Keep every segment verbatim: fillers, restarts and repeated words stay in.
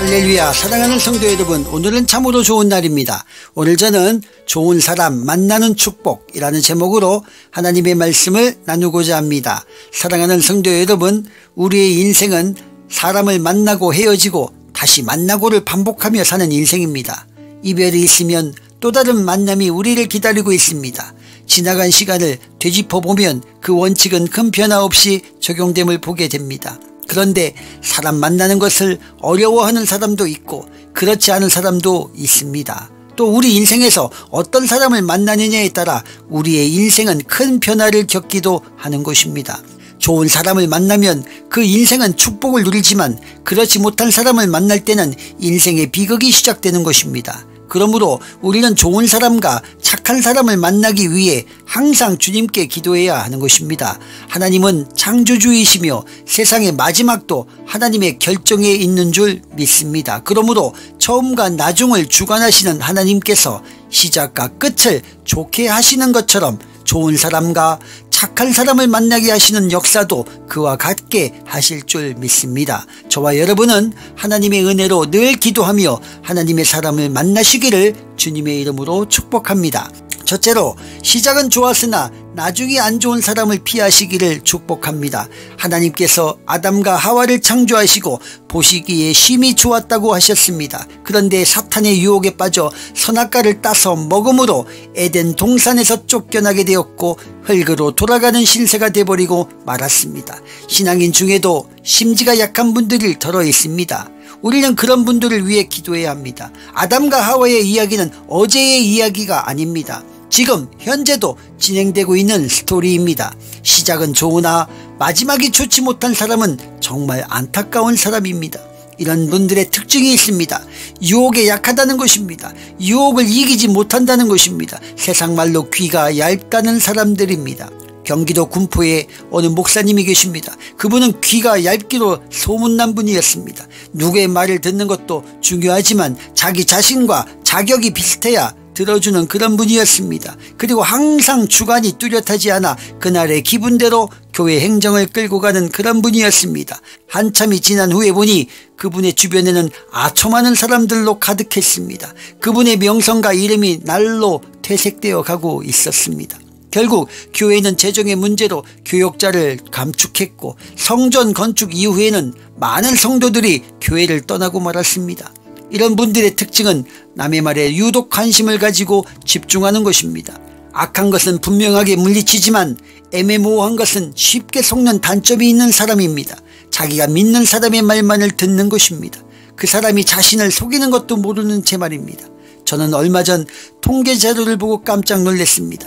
할렐루야. 사랑하는 성도 여러분, 오늘은 참으로 좋은 날입니다. 오늘 저는 좋은 사람 만나는 축복이라는 제목으로 하나님의 말씀을 나누고자 합니다. 사랑하는 성도 여러분, 우리의 인생은 사람을 만나고 헤어지고 다시 만나고를 반복하며 사는 인생입니다. 이별이 있으면 또 다른 만남이 우리를 기다리고 있습니다. 지나간 시간을 되짚어보면 그 원칙은 큰 변화 없이 적용됨을 보게 됩니다. 그런데 사람 만나는 것을 어려워하는 사람도 있고 그렇지 않은 사람도 있습니다. 또 우리 인생에서 어떤 사람을 만나느냐에 따라 우리의 인생은 큰 변화를 겪기도 하는 것입니다. 좋은 사람을 만나면 그 인생은 축복을 누리지만 그렇지 못한 사람을 만날 때는 인생의 비극이 시작되는 것입니다. 그러므로 우리는 좋은 사람과 착한 사람을 만나기 위해 항상 주님께 기도해야 하는 것입니다. 하나님은 창조주이시며 세상의 마지막도 하나님의 결정에 있는 줄 믿습니다. 그러므로 처음과 나중을 주관하시는 하나님께서 시작과 끝을 좋게 하시는 것처럼 좋은 사람과 착한 사람을 만나게 하시는 역사도 그와 같게 하실 줄 믿습니다. 저와 여러분은 하나님의 은혜로 늘 기도하며 하나님의 사람을 만나시기를 주님의 이름으로 축복합니다. 첫째로, 시작은 좋았으나 나중에 안 좋은 사람을 피하시기를 축복합니다. 하나님께서 아담과 하와를 창조하시고 보시기에 심히 좋았다고 하셨습니다. 그런데 사탄의 유혹에 빠져 선악과를 따서 먹음으로 에덴 동산에서 쫓겨나게 되었고 흙으로 돌아가는 신세가 되어버리고 말았습니다. 신앙인 중에도 심지가 약한 분들이 들어 있습니다. 우리는 그런 분들을 위해 기도해야 합니다. 아담과 하와의 이야기는 어제의 이야기가 아닙니다. 지금 현재도 진행되고 있는 스토리입니다. 시작은 좋으나 마지막이 좋지 못한 사람은 정말 안타까운 사람입니다. 이런 분들의 특징이 있습니다. 유혹에 약하다는 것입니다. 유혹을 이기지 못한다는 것입니다. 세상 말로 귀가 얇다는 사람들입니다. 경기도 군포에 어느 목사님이 계십니다. 그분은 귀가 얇기로 소문난 분이었습니다. 누구의 말을 듣는 것도 중요하지만 자기 자신과 자격이 비슷해야 들어주는 그런 분이었습니다. 그리고 항상 주관이 뚜렷하지 않아 그날의 기분대로 교회 행정을 끌고 가는 그런 분이었습니다. 한참이 지난 후에 보니 그분의 주변에는 아첨하는 사람들로 가득했습니다. 그분의 명성과 이름이 날로 퇴색되어 가고 있었습니다. 결국 교회는 재정의 문제로 교역자를 감축했고 성전 건축 이후에는 많은 성도들이 교회를 떠나고 말았습니다. 이런 분들의 특징은 남의 말에 유독 관심을 가지고 집중하는 것입니다. 악한 것은 분명하게 물리치지만 애매모호한 것은 쉽게 속는 단점이 있는 사람입니다. 자기가 믿는 사람의 말만을 듣는 것입니다. 그 사람이 자신을 속이는 것도 모르는 제 말입니다. 저는 얼마 전 통계 자료를 보고 깜짝 놀랐습니다.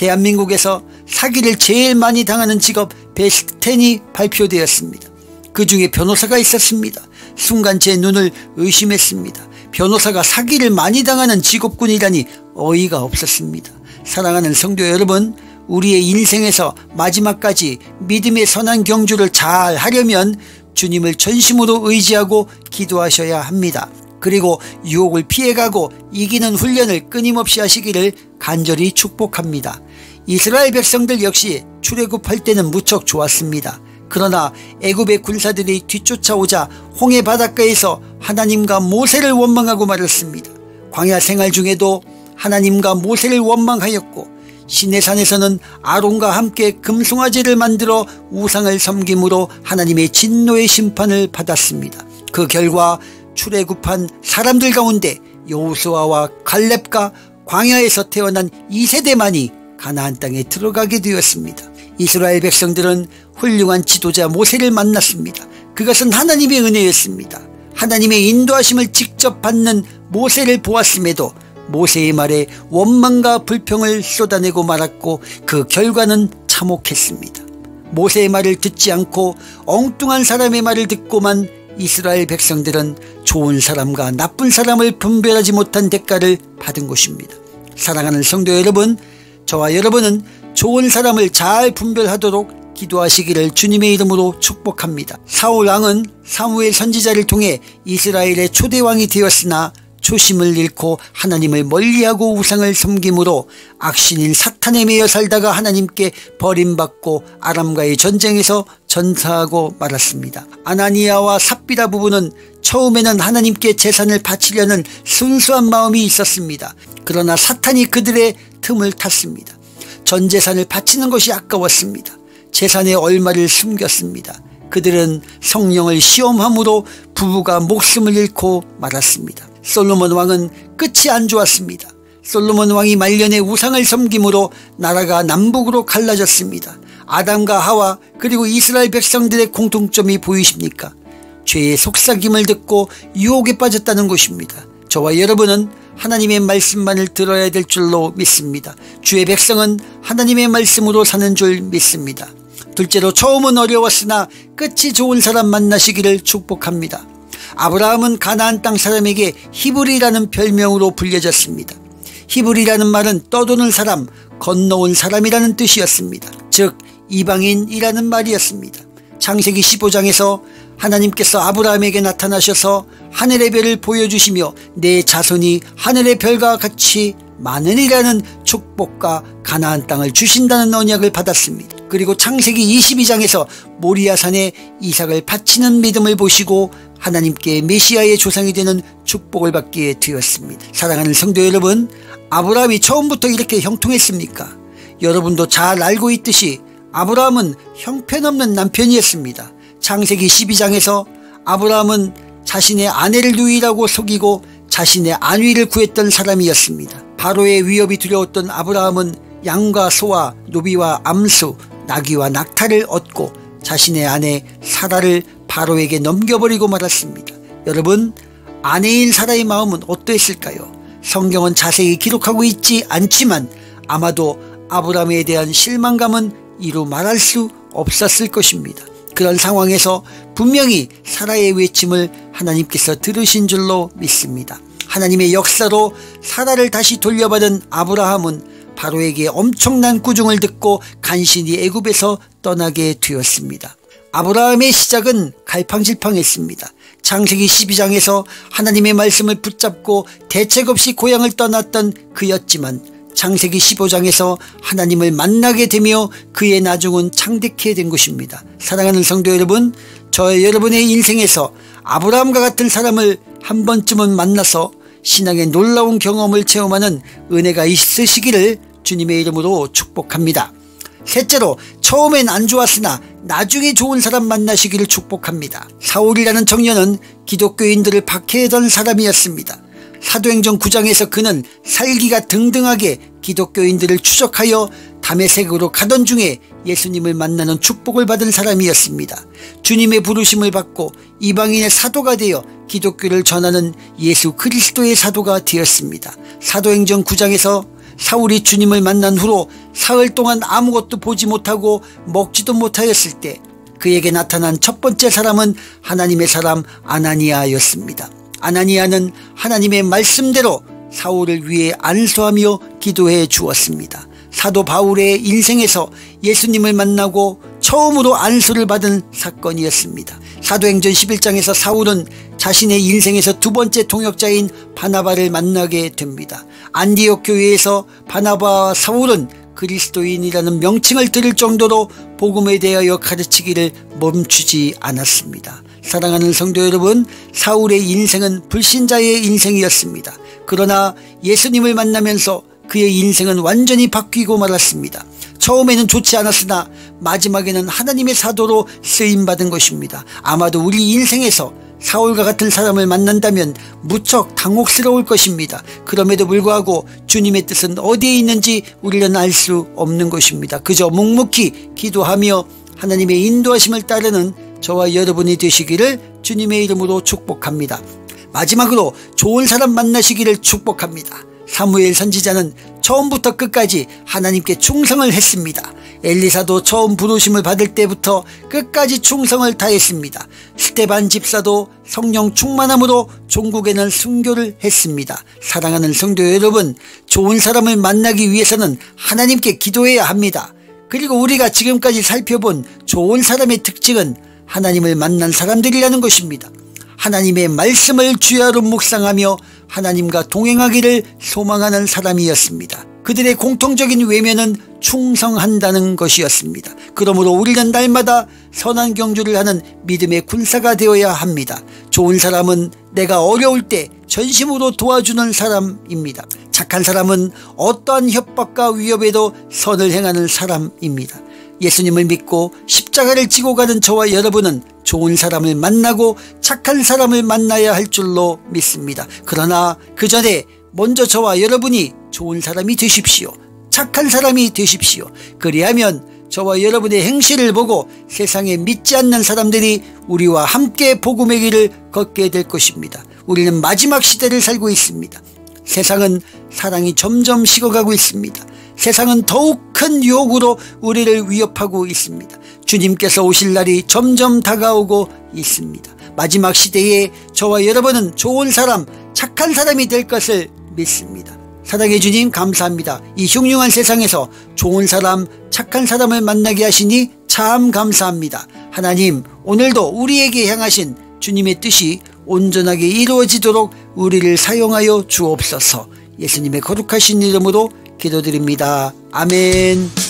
대한민국에서 사기를 제일 많이 당하는 직업 베스트 텐이 발표되었습니다. 그 중에 변호사가 있었습니다. 순간 제 눈을 의심했습니다. 변호사가 사기를 많이 당하는 직업군이라니 어이가 없었습니다. 사랑하는 성도 여러분, 우리의 인생에서 마지막까지 믿음의 선한 경주를 잘 하려면 주님을 전심으로 의지하고 기도하셔야 합니다. 그리고 유혹을 피해가고 이기는 훈련을 끊임없이 하시기를 간절히 축복합니다. 이스라엘 백성들 역시 출애굽할 때는 무척 좋았습니다. 그러나 애굽의 군사들이 뒤쫓아오자 홍해 바닷가에서 하나님과 모세를 원망하고 말았습니다. 광야 생활 중에도 하나님과 모세를 원망하였고 시내산에서는 아론과 함께 금송아지를 만들어 우상을 섬김으로 하나님의 진노의 심판을 받았습니다. 그 결과 출애굽한 사람들 가운데 여호수아와 갈렙과 광야에서 태어난 이 세대만이 가나안 땅에 들어가게 되었습니다. 이스라엘 백성들은 훌륭한 지도자 모세를 만났습니다. 그것은 하나님의 은혜였습니다. 하나님의 인도하심을 직접 받는 모세를 보았음에도 모세의 말에 원망과 불평을 쏟아내고 말았고 그 결과는 참혹했습니다. 모세의 말을 듣지 않고 엉뚱한 사람의 말을 듣고만 이스라엘 백성들은 좋은 사람과 나쁜 사람을 분별하지 못한 대가를 받은 것입니다. 사랑하는 성도 여러분, 저와 여러분은 좋은 사람을 잘 분별하도록 기도하시기를 주님의 이름으로 축복합니다. 사울 왕은 사무엘 선지자를 통해 이스라엘의 초대 왕이 되었으나 초심을 잃고 하나님을 멀리하고 우상을 섬김으로 악신인 사탄에 매여 살다가 하나님께 버림받고 아람과의 전쟁에서 전사하고 말았습니다. 아나니아와 삽비라 부부는 처음에는 하나님께 재산을 바치려는 순수한 마음이 있었습니다. 그러나 사탄이 그들의 틈을 탔습니다. 전 재산을 바치는 것이 아까웠습니다. 재산의 얼마를 숨겼습니다. 그들은 성령을 시험함으로 부부가 목숨을 잃고 말았습니다. 솔로몬 왕은 끝이 안 좋았습니다. 솔로몬 왕이 말년에 우상을 섬김으로 나라가 남북으로 갈라졌습니다. 아담과 하와 그리고 이스라엘 백성들의 공통점이 보이십니까? 죄의 속삭임을 듣고 유혹에 빠졌다는 것입니다. 저와 여러분은 하나님의 말씀만을 들어야 될 줄로 믿습니다. 주의 백성은 하나님의 말씀으로 사는 줄 믿습니다. 둘째로, 처음은 어려웠으나 끝이 좋은 사람 만나시기를 축복합니다. 아브라함은 가나안 땅 사람에게 히브리라는 별명으로 불려졌습니다. 히브리라는 말은 떠도는 사람, 건너온 사람이라는 뜻이었습니다. 즉 이방인이라는 말이었습니다. 창세기 십오 장에서 하나님께서 아브라함에게 나타나셔서 하늘의 별을 보여주시며 내 자손이 하늘의 별과 같이 많으리라는 축복과 가나안 땅을 주신다는 언약을 받았습니다. 그리고 창세기 이십이 장에서 모리아산에 이삭을 바치는 믿음을 보시고 하나님께 메시아의 조상이 되는 축복을 받게 되었습니다. 사랑하는 성도 여러분, 아브라함이 처음부터 이렇게 형통했습니까? 여러분도 잘 알고 있듯이 아브라함은 형편없는 남편이었습니다. 창세기 십이 장에서 아브라함은 자신의 아내를 누이라고 속이고 자신의 안위를 구했던 사람이었습니다. 바로의 위협이 두려웠던 아브라함은 양과 소와 노비와 암수, 나귀와 낙타를 얻고 자신의 아내 사라를 바로에게 넘겨버리고 말았습니다. 여러분, 아내인 사라의 마음은 어떠했을까요? 성경은 자세히 기록하고 있지 않지만 아마도 아브라함에 대한 실망감은 이루 말할 수 없었을 것입니다. 그런 상황에서 분명히 사라의 외침을 하나님께서 들으신 줄로 믿습니다. 하나님의 역사로 사라를 다시 돌려받은 아브라함은 바로에게 엄청난 꾸중을 듣고 간신히 애굽에서 떠나게 되었습니다. 아브라함의 시작은 갈팡질팡했습니다. 창세기 십이 장에서 하나님의 말씀을 붙잡고 대책 없이 고향을 떠났던 그였지만 창세기 십오 장에서 하나님을 만나게 되며 그의 나중은 창대케 된 것입니다. 사랑하는 성도 여러분, 저의 여러분의 인생에서 아브라함과 같은 사람을 한 번쯤은 만나서 신앙의 놀라운 경험을 체험하는 은혜가 있으시기를 주님의 이름으로 축복합니다. 셋째로, 처음엔 안 좋았으나 나중에 좋은 사람 만나시기를 축복합니다. 사울이라는 청년은 기독교인들을 박해하던 사람이었습니다. 사도행전 구 장에서 그는 살기가 등등하게 기독교인들을 추적하여 다메섹으로 가던 중에 예수님을 만나는 축복을 받은 사람이었습니다. 주님의 부르심을 받고 이방인의 사도가 되어 기독교를 전하는 예수 그리스도의 사도가 되었습니다. 사도행전 구 장에서 사울이 주님을 만난 후로 사흘 동안 아무것도 보지 못하고 먹지도 못하였을 때 그에게 나타난 첫 번째 사람은 하나님의 사람 아나니아였습니다. 아나니아는 하나님의 말씀대로 사울을 위해 안수하며 기도해 주었습니다. 사도 바울의 인생에서 예수님을 만나고 처음으로 안수를 받은 사건이었습니다. 사도행전 십일 장에서 사울은 자신의 인생에서 두 번째 동역자인 바나바를 만나게 됩니다. 안디옥 교회에서 바나바와 사울은 그리스도인이라는 명칭을 들을 정도로 복음에 대하여 가르치기를 멈추지 않았습니다. 사랑하는 성도 여러분, 사울의 인생은 불신자의 인생이었습니다. 그러나 예수님을 만나면서 그의 인생은 완전히 바뀌고 말았습니다. 처음에는 좋지 않았으나 마지막에는 하나님의 사도로 쓰임받은 것입니다. 아마도 우리 인생에서 사울과 같은 사람을 만난다면 무척 당혹스러울 것입니다. 그럼에도 불구하고 주님의 뜻은 어디에 있는지 우리는 알 수 없는 것입니다. 그저 묵묵히 기도하며 하나님의 인도하심을 따르는 저와 여러분이 되시기를 주님의 이름으로 축복합니다. 마지막으로 좋은 사람 만나시기를 축복합니다. 사무엘 선지자는 처음부터 끝까지 하나님께 충성을 했습니다. 엘리사도 처음 부르심을 받을 때부터 끝까지 충성을 다했습니다. 스데반 집사도 성령 충만함으로 종국에는 순교를 했습니다. 사랑하는 성도 여러분, 좋은 사람을 만나기 위해서는 하나님께 기도해야 합니다. 그리고 우리가 지금까지 살펴본 좋은 사람의 특징은 하나님을 만난 사람들이라는 것입니다. 하나님의 말씀을 주야로 묵상하며 하나님과 동행하기를 소망하는 사람이었습니다. 그들의 공통적인 외면은 충성한다는 것이었습니다. 그러므로 우리는 날마다 선한 경주를 하는 믿음의 군사가 되어야 합니다. 좋은 사람은 내가 어려울 때 전심으로 도와주는 사람입니다. 착한 사람은 어떠한 협박과 위협에도 선을 행하는 사람입니다. 예수님을 믿고 십자가를 지고 가는 저와 여러분은 좋은 사람을 만나고 착한 사람을 만나야 할 줄로 믿습니다. 그러나 그 전에 먼저 저와 여러분이 좋은 사람이 되십시오. 착한 사람이 되십시오. 그리하면 저와 여러분의 행실을 보고 세상에 믿지 않는 사람들이 우리와 함께 복음의 길을 걷게 될 것입니다. 우리는 마지막 시대를 살고 있습니다. 세상은 사랑이 점점 식어가고 있습니다. 세상은 더욱 큰 유혹으로 우리를 위협하고 있습니다. 주님께서 오실 날이 점점 다가오고 있습니다. 마지막 시대에 저와 여러분은 좋은 사람, 착한 사람이 될 것을 믿습니다. 사랑해 주님 감사합니다. 이 흉흉한 세상에서 좋은 사람, 착한 사람을 만나게 하시니 참 감사합니다. 하나님, 오늘도 우리에게 향하신 주님의 뜻이 온전하게 이루어지도록 우리를 사용하여 주옵소서. 예수님의 거룩하신 이름으로 기도드립니다. 아멘.